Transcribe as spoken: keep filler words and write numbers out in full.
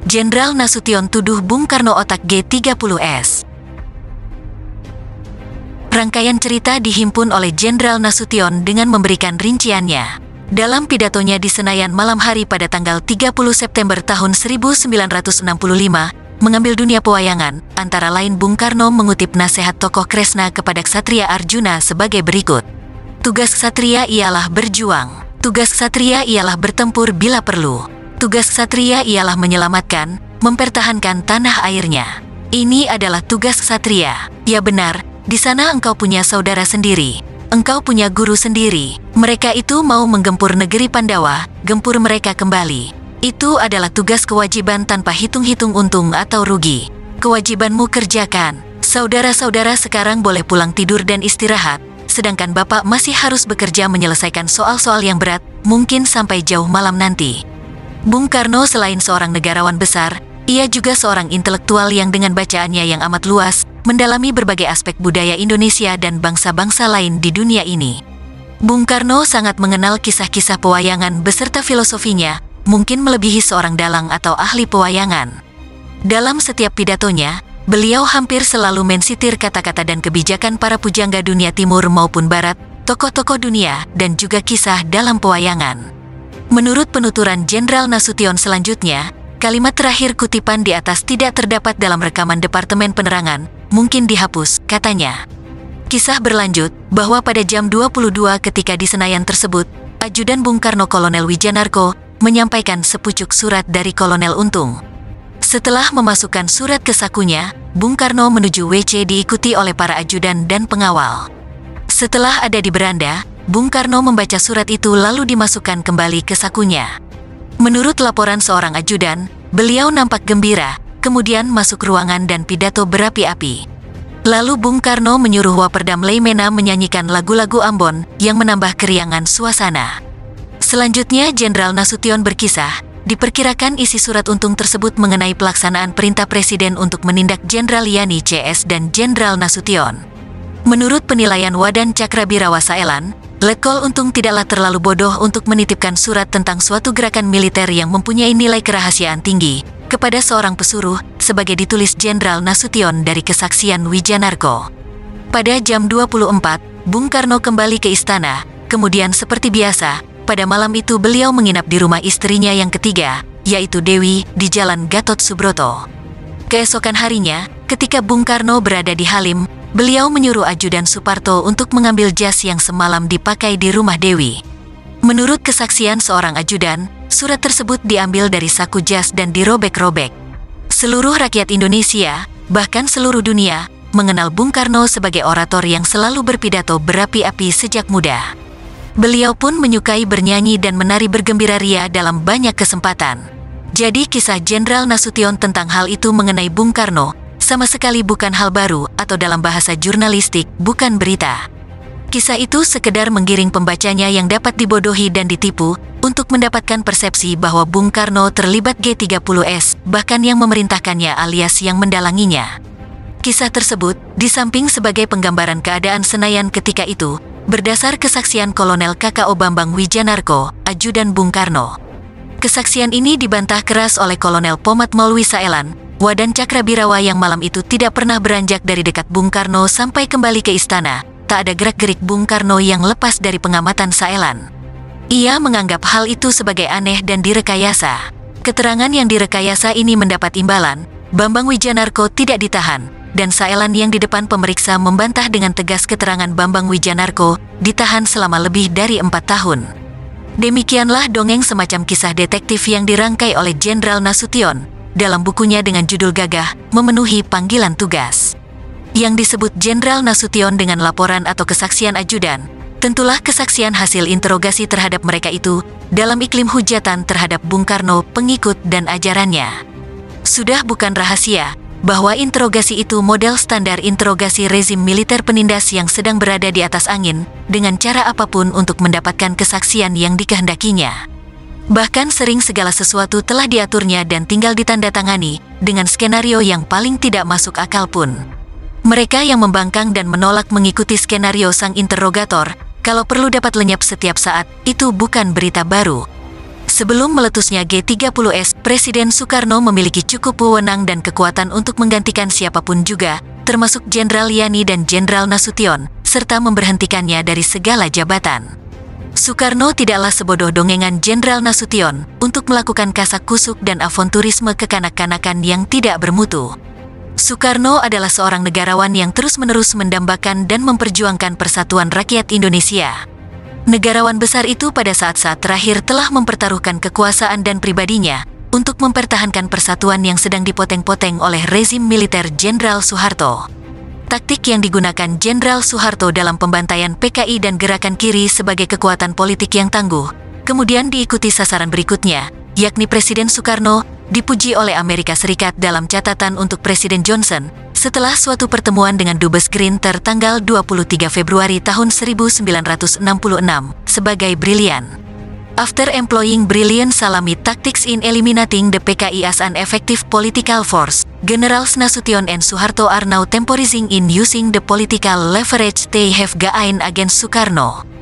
Jenderal Nasution tuduh Bung Karno otak G tiga puluh S. Rangkaian cerita dihimpun oleh Jenderal Nasution dengan memberikan rinciannya. Dalam pidatonya di Senayan malam hari pada tanggal tiga puluh September tahun seribu sembilan ratus enam puluh lima, mengambil dunia pewayangan, antara lain Bung Karno mengutip nasihat tokoh Kresna kepada Ksatria Arjuna sebagai berikut. Tugas ksatria ialah berjuang. Tugas ksatria ialah bertempur bila perlu. Tugas ksatria ialah menyelamatkan, mempertahankan tanah airnya. Ini adalah tugas ksatria. Ya benar, di sana engkau punya saudara sendiri. Engkau punya guru sendiri. Mereka itu mau menggempur negeri Pandawa, gempur mereka kembali. Itu adalah tugas kewajiban tanpa hitung-hitung untung atau rugi. Kewajibanmu kerjakan. Saudara-saudara sekarang boleh pulang tidur dan istirahat, sedangkan Bapak masih harus bekerja menyelesaikan soal-soal yang berat, mungkin sampai jauh malam nanti. Bung Karno selain seorang negarawan besar, ia juga seorang intelektual yang dengan bacaannya yang amat luas, mendalami berbagai aspek budaya Indonesia dan bangsa-bangsa lain di dunia ini. Bung Karno sangat mengenal kisah-kisah pewayangan beserta filosofinya, mungkin melebihi seorang dalang atau ahli pewayangan. Dalam setiap pidatonya, beliau hampir selalu mensitir kata-kata dan kebijakan para pujangga dunia timur maupun barat, tokoh-tokoh dunia, dan juga kisah dalam pewayangan. Menurut penuturan Jenderal Nasution selanjutnya, kalimat terakhir kutipan di atas tidak terdapat dalam rekaman Departemen Penerangan, mungkin dihapus, katanya. Kisah berlanjut, bahwa pada jam dua puluh dua ketika di Senayan tersebut, Ajudan Bung Karno Kolonel Wijanarko menyampaikan sepucuk surat dari Kolonel Untung. Setelah memasukkan surat ke sakunya, Bung Karno menuju W C diikuti oleh para ajudan dan pengawal. Setelah ada di beranda, Bung Karno membaca surat itu lalu dimasukkan kembali ke sakunya. Menurut laporan seorang ajudan, beliau nampak gembira, kemudian masuk ruangan dan pidato berapi-api. Lalu Bung Karno menyuruh Waperdam Leimena menyanyikan lagu-lagu Ambon yang menambah keriangan suasana. Selanjutnya Jenderal Nasution berkisah, diperkirakan isi surat Untung tersebut mengenai pelaksanaan perintah Presiden untuk menindak Jenderal Yani C S dan Jenderal Nasution. Menurut penilaian Wadan Cakrabirawa Saelan, Letkol Untung tidaklah terlalu bodoh untuk menitipkan surat tentang suatu gerakan militer yang mempunyai nilai kerahasiaan tinggi kepada seorang pesuruh, sebagai ditulis Jenderal Nasution dari kesaksian Wijanarko. Pada jam dua puluh empat, Bung Karno kembali ke istana, kemudian seperti biasa, pada malam itu beliau menginap di rumah istrinya yang ketiga, yaitu Dewi, di Jalan Gatot Subroto. Keesokan harinya, ketika Bung Karno berada di Halim, beliau menyuruh ajudan Suparto untuk mengambil jas yang semalam dipakai di rumah Dewi. Menurut kesaksian seorang ajudan, surat tersebut diambil dari saku jas dan dirobek-robek. Seluruh rakyat Indonesia, bahkan seluruh dunia, mengenal Bung Karno sebagai orator yang selalu berpidato berapi-api sejak muda. Beliau pun menyukai bernyanyi dan menari bergembira ria dalam banyak kesempatan. Jadi kisah Jenderal Nasution tentang hal itu mengenai Bung Karno, sama sekali bukan hal baru atau dalam bahasa jurnalistik, bukan berita. Kisah itu sekedar menggiring pembacanya yang dapat dibodohi dan ditipu, untuk mendapatkan persepsi bahwa Bung Karno terlibat G tiga puluh S, bahkan yang memerintahkannya alias yang mendalanginya. Kisah tersebut, di samping sebagai penggambaran keadaan Senayan ketika itu, berdasar kesaksian Kolonel K K O Bambang Wijanarko, ajudan Bung Karno. Kesaksian ini dibantah keras oleh Kolonel Pomat Maulwi Saelan, Wadan Cakrabirawa yang malam itu tidak pernah beranjak dari dekat Bung Karno sampai kembali ke istana. Tak ada gerak-gerik Bung Karno yang lepas dari pengamatan Saelan. Ia menganggap hal itu sebagai aneh dan direkayasa. Keterangan yang direkayasa ini mendapat imbalan, Bambang Wijanarko tidak ditahan, dan Saelan yang di depan pemeriksa membantah dengan tegas keterangan Bambang Wijanarko, ditahan selama lebih dari empat tahun. Demikianlah dongeng semacam kisah detektif yang dirangkai oleh Jenderal Nasution, dalam bukunya dengan judul gagah, Memenuhi Panggilan Tugas. Yang disebut Jenderal Nasution dengan laporan atau kesaksian ajudan, tentulah kesaksian hasil interogasi terhadap mereka itu, dalam iklim hujatan terhadap Bung Karno, pengikut dan ajarannya. Sudah bukan rahasia, bahwa interogasi itu model standar interogasi rezim militer penindas yang sedang berada di atas angin, dengan cara apapun untuk mendapatkan kesaksian yang dikehendakinya. Bahkan sering segala sesuatu telah diaturnya dan tinggal ditandatangani, dengan skenario yang paling tidak masuk akal pun. Mereka yang membangkang dan menolak mengikuti skenario sang interrogator, kalau perlu dapat lenyap setiap saat, itu bukan berita baru. Sebelum meletusnya G tiga puluh S, Presiden Soekarno memiliki cukup wewenang dan kekuatan untuk menggantikan siapapun juga, termasuk Jenderal Yani dan Jenderal Nasution, serta memberhentikannya dari segala jabatan. Soekarno tidaklah sebodoh dongengan Jenderal Nasution untuk melakukan kasak kusuk dan avanturisme kekanak-kanakan yang tidak bermutu. Soekarno adalah seorang negarawan yang terus-menerus mendambakan dan memperjuangkan persatuan rakyat Indonesia. Negarawan besar itu pada saat-saat terakhir telah mempertaruhkan kekuasaan dan pribadinya untuk mempertahankan persatuan yang sedang dipoteng-poteng oleh rezim militer Jenderal Soeharto. Taktik yang digunakan Jenderal Soeharto dalam pembantaian P K I dan Gerakan Kiri sebagai kekuatan politik yang tangguh, kemudian diikuti sasaran berikutnya, yakni Presiden Soekarno, dipuji oleh Amerika Serikat dalam catatan untuk Presiden Johnson, setelah suatu pertemuan dengan Dubes Green tertanggal dua puluh tiga Februari tahun seribu sembilan ratus enam puluh enam, sebagai brilliant. After employing brilliant salami tactics in eliminating the P K I as an effective political force, Generals Nasution and Soeharto are now temporizing in using the political leverage they have gained against Soekarno.